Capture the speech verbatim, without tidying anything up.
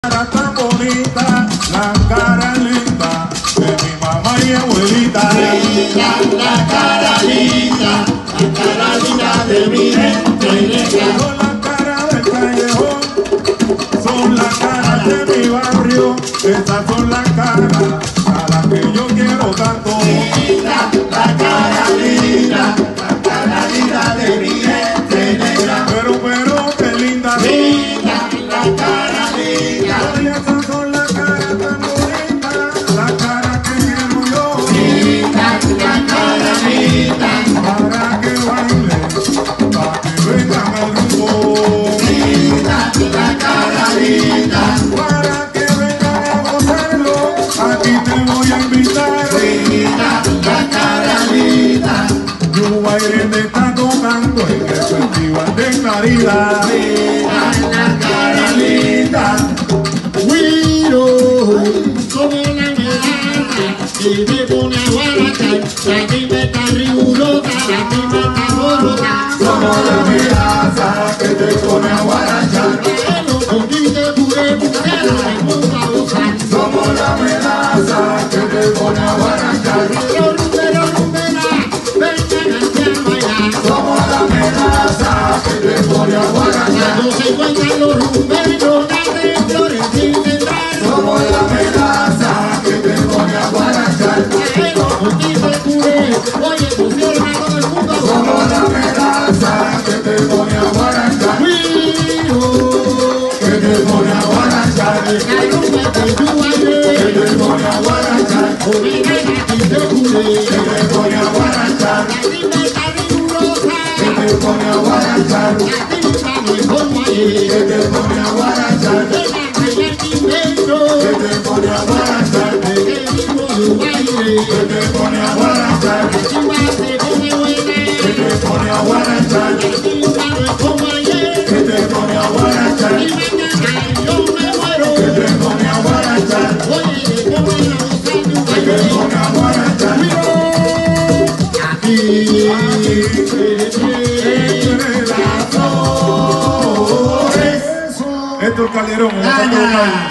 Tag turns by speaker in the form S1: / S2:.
S1: cara tan bonita, la cara linda de mi mamá y abuelita.
S2: Linda, la cara linda, la cara linda de mi gente negra.
S1: Son la cara del callejón, son la cara de mi barrio, estas son las caras a las que yo quiero tanto.
S2: Linda, la cara linda, la cara linda de mi gente negra.
S1: Pero, pero, qué linda.
S2: Linda, la cara linda.
S1: Y esas son las caras tan bonitas, la cara que quiero yo.
S2: Linda, la cara linda.
S1: Para que bailen, para que vengan al rumbo.
S2: Linda, la cara linda.
S1: Para que vengan a gozarlo, aquí te voy a invitar.
S2: Linda, la cara linda.
S1: Yuba Irene está tocando en el festival de Claridad.
S2: Linda, la cara linda.
S3: Guiro, como la medalla, y me pone a guaracar, la que me está rigurota, la que me está borrota.
S2: Somos la miraza que te pone a guarachar.
S3: Pero con quince puré, pero me gusta gozar.
S2: Somos la amenaza que te pone a guarachar.
S3: Pero número, número, vengan aquí a bailar.
S2: Somos la amenaza que te pone a guarachar.
S3: Cuando se encuentran los rumberos, de flores sin entrar.
S2: Somos la amenaza que te pone a guarachar.
S3: Pero con quince puré, oye, pusieron a todo el mundo.
S2: Somos la amenaza que te pone a guarachar.
S3: Guiro,
S2: Que te pone a guarachar.
S3: la rumba que tú bailes.
S2: Que te pone a guarachar.
S3: Obligan a quince puré.
S2: Que te pone a guarachar.
S3: La timba está rigurosa.
S2: Que te pone a guarachar.
S3: La timba no es como
S2: Que
S3: ayer.
S2: te pone a guarachar.
S3: Ven a bailar quinceño.
S2: Que te pone a guarachar.
S3: Que vivo de baile.
S2: Que te pone a guarachar.
S3: La timba se pone buena.
S2: Que te pone a guarachar.
S3: La timba no es como ayer.
S2: Que te pone a guarachar.
S3: Y mañana yo me muero.
S2: Que te pone a guarachar.
S3: Oye, que buena gozar de un
S2: Que te
S3: baile.
S2: pone a guarachar.
S3: Aquí.
S1: Entre las flores. Esto es el Calderón, en el Centro del País.